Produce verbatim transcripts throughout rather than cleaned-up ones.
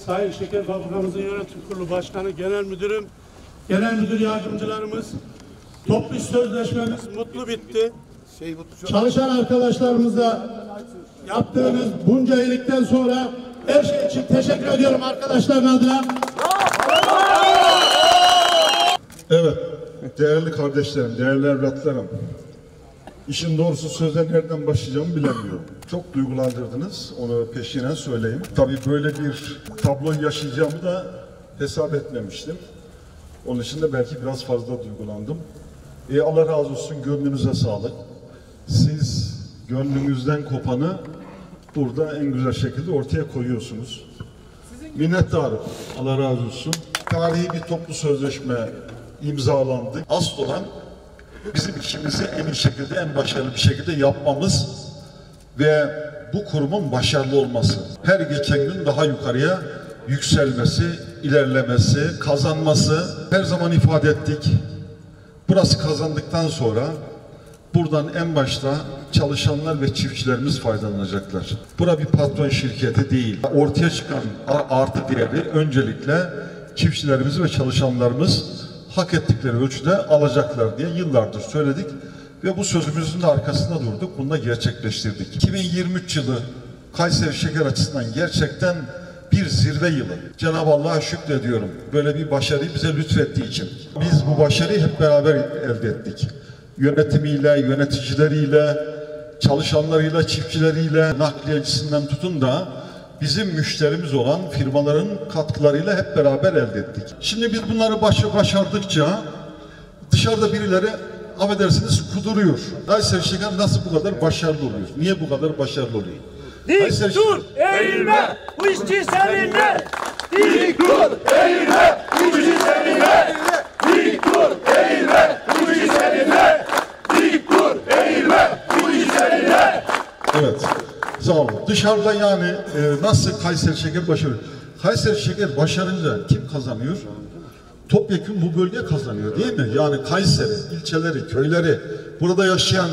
Sayın Şeker Fabrikamızın Yönetim Kurulu Başkanı, Genel Müdürüm, Genel Müdür Yardımcılarımız, toplu iş sözleşmemiz mutlu bitti. Çalışan arkadaşlarımıza yaptığınız bunca iyilikten sonra her şey için teşekkür ediyorum arkadaşların adına. Evet, değerli kardeşlerim, değerli evlatlarım. İşin doğrusu söze nereden başlayacağımı bilemiyorum. Çok duygulandırdınız, onu peşinen söyleyeyim. Tabii böyle bir tablo yaşayacağımı da hesap etmemiştim. Onun için de belki biraz fazla duygulandım. E, Allah razı olsun, gönlünüze sağlık. Siz gönlünüzden kopanı burada en güzel şekilde ortaya koyuyorsunuz. Minnettarım, Allah razı olsun. Tarihi bir toplu sözleşme imzalandı. Asıl olan bizim işimizi en iyi şekilde, en başarılı bir şekilde yapmamız ve bu kurumun başarılı olması. Her geçen gün daha yukarıya yükselmesi, ilerlemesi, kazanması. Her zaman ifade ettik. Burası kazandıktan sonra buradan en başta çalışanlar ve çiftçilerimiz faydalanacaklar. Bura bir patron şirketi değil. Ortaya çıkan artı değeri öncelikle çiftçilerimiz ve çalışanlarımız hak ettikleri ölçüde alacaklar diye yıllardır söyledik ve bu sözümüzün de arkasında durduk. Bunu da gerçekleştirdik. iki bin yirmi üç yılı Kayseri Şeker açısından gerçekten bir zirve yılı. Cenab-ı Allah'a şükrediyorum. Böyle bir başarıyı bize lütfettiği için. Biz bu başarıyı hep beraber elde ettik. Yönetimiyle, yöneticileriyle, çalışanlarıyla, çiftçileriyle, nakliyecisinden tutun da bizim müşterimiz olan firmaların katkılarıyla hep beraber elde ettik. Şimdi biz bunları başardıkça dışarıda birileri affedersiniz kuduruyor. Kayseri Şeker nasıl bu kadar başarılı oluyor? Niye bu kadar başarılı oluyor? Dik dur, eğilme, bu işçi seninle. Dik dur, eğilme, bu işçi seninle. Dik dur, eğilme, bu işçi seninle. Dik dur, eğilme, bu işçi seninle. Evet, sağ olun. Dışarıda yani e, nasıl Kayseri Şeker başarıyor? Kayseri Şeker başarınca kim kazanıyor? Topyekun bu bölge kazanıyor değil mi? Yani Kayseri, ilçeleri, köyleri, burada yaşayan,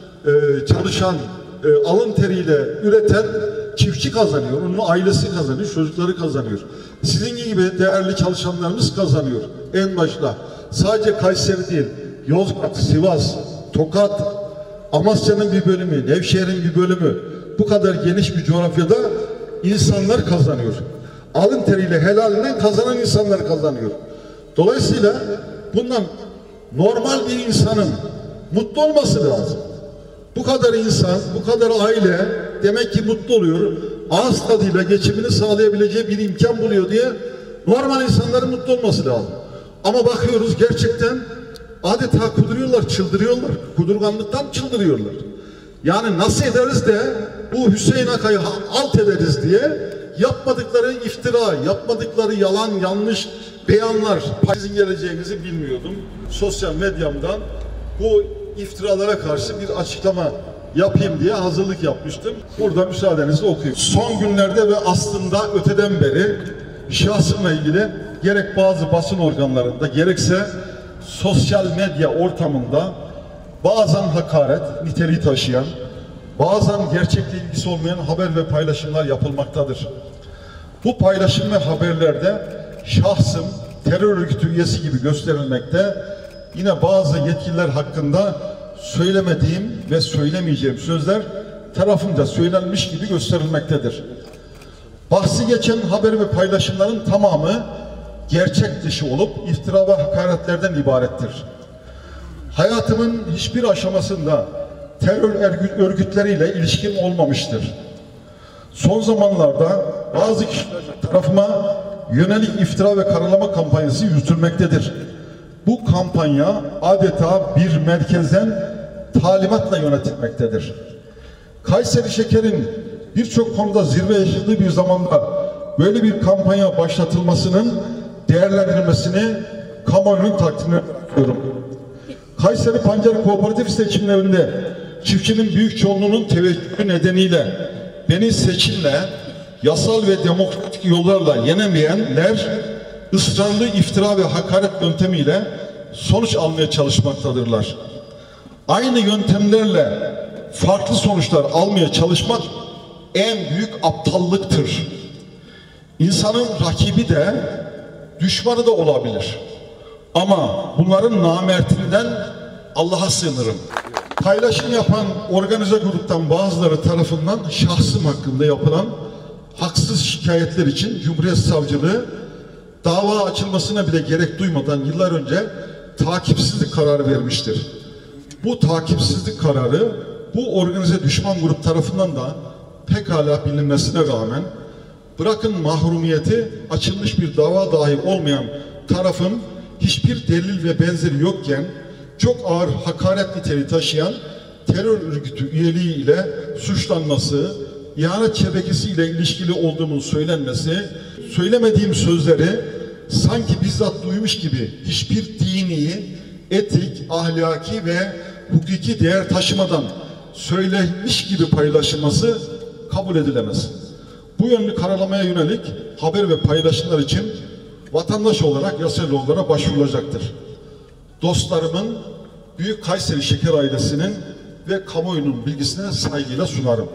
e, çalışan, e, alın teriyle üreten çiftçi kazanıyor. Onun ailesi kazanıyor, çocukları kazanıyor. Sizin gibi değerli çalışanlarımız kazanıyor. En başta sadece Kayseri değil, Yozgat, Sivas, Tokat, Amasya'nın bir bölümü, Nevşehir'in bir bölümü, bu kadar geniş bir coğrafyada insanlar kazanıyor. Alın teriyle, helalinden kazanan insanlar kazanıyor. Dolayısıyla bundan normal bir insanın mutlu olması lazım. Bu kadar insan, bu kadar aile demek ki mutlu oluyor. Ağız tadıyla geçimini sağlayabileceği bir imkan buluyor diye normal insanların mutlu olması lazım. Ama bakıyoruz gerçekten adeta kuduruyorlar, çıldırıyorlar. Kudurganlıktan çıldırıyorlar. Yani nasıl ederiz de bu Hüseyin Akay'ı alt ederiz diye yapmadıkları iftira, yapmadıkları yalan, yanlış beyanlar. Sizin geleceğinizi bilmiyordum. Sosyal medyamdan bu iftiralara karşı bir açıklama yapayım diye hazırlık yapmıştım. Burada müsaadenizle okuyayım. Son günlerde ve aslında öteden beri şahsımla ilgili gerek bazı basın organlarında gerekse sosyal medya ortamında bazen hakaret niteliği taşıyan, bazen gerçekle ilgisi olmayan haber ve paylaşımlar yapılmaktadır. Bu paylaşım ve haberlerde şahsım terör örgütü üyesi gibi gösterilmekte, yine bazı yetkililer hakkında söylemediğim ve söylemeyeceğim sözler tarafımca söylenmiş gibi gösterilmektedir. Bahsi geçen haber ve paylaşımların tamamı gerçek dışı olup iftira ve hakaretlerden ibarettir. Hayatımın hiçbir aşamasında terör örgütleriyle ilişkim olmamıştır. Son zamanlarda bazı kişiler tarafıma yönelik iftira ve karalama kampanyası yürütülmektedir. Bu kampanya adeta bir merkezden talimatla yönetilmektedir. Kayseri Şeker'in birçok konuda zirve yaşadığı bir zamanda böyle bir kampanya başlatılmasının değerlendirilmesini kamuoyunun takdirine bırakıyorum. Kayseri Pancar Kooperatif seçimlerinde çiftçinin büyük çoğunluğunun teveccühü nedeniyle beni seçimle yasal ve demokratik yollarla yenemeyenler ısrarlı iftira ve hakaret yöntemiyle sonuç almaya çalışmaktadırlar. Aynı yöntemlerle farklı sonuçlar almaya çalışmak en büyük aptallıktır. İnsanın rakibi de düşmanı da olabilir. Ama bunların namertinden Allah'a sığınırım. Paylaşım yapan organize gruptan bazıları tarafından şahsım hakkında yapılan haksız şikayetler için Cumhuriyet Savcılığı dava açılmasına bile gerek duymadan yıllar önce takipsizlik kararı vermiştir. Bu takipsizlik kararı bu organize düşman grup tarafından da pekala bilinmesine rağmen bırakın mahrumiyeti açılmış bir dava dahi olmayan tarafın hiçbir delil ve benzeri yokken çok ağır hakaret niteliği taşıyan terör örgütü üyeliği ile suçlanması, ihanet şebekesiyle ilişkili olduğunun söylenmesi, söylemediğim sözleri sanki bizzat duymuş gibi hiçbir dini, etik, ahlaki ve hukuki değer taşımadan söylenmiş gibi paylaşılması kabul edilemez. Bu yönlü karalamaya yönelik haber ve paylaşımlar için vatandaş olarak Yaseloğullara başvurulacaktır. Dostlarımın, Büyük Kayseri Şeker ailesinin ve kamuoyunun bilgisine saygıyla sunarım.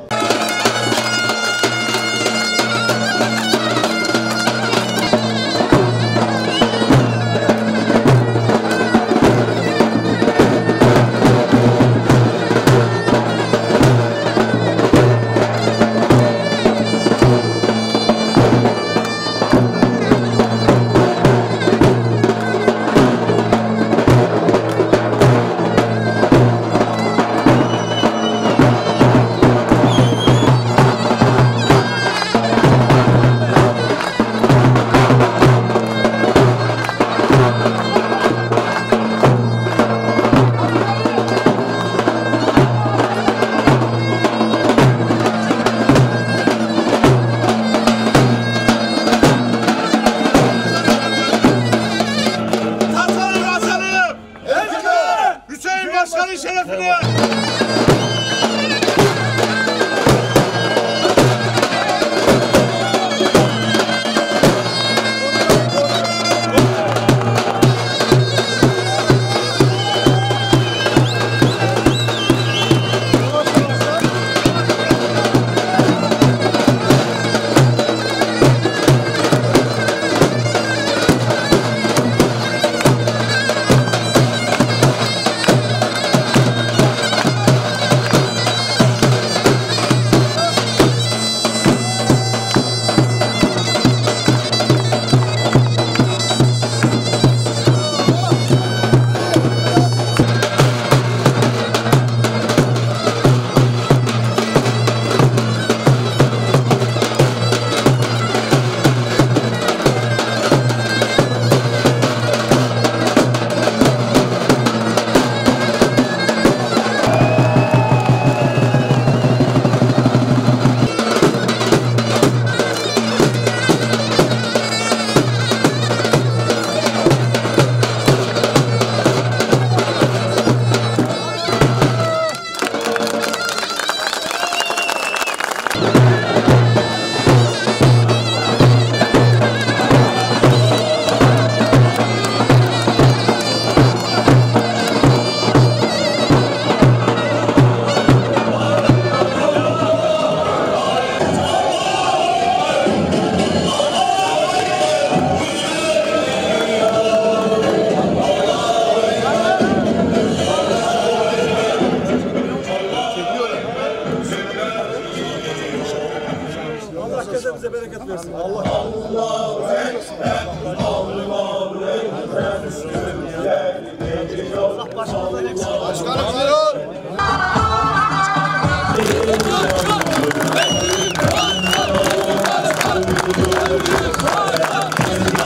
Başkanın şerefine! Herkese bize bereket versin. Allah Başkanım buyurun.